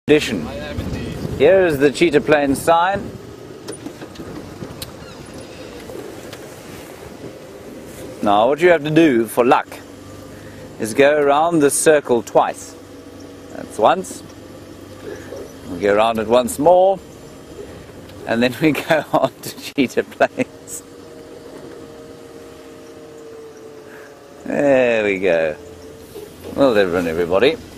Edition. Here is the cheetah plains sign. Now what you have to do for luck is go around this circle twice. That's once. We go around it once more, and then we go on to cheetah plains. There we go. Well done, everybody.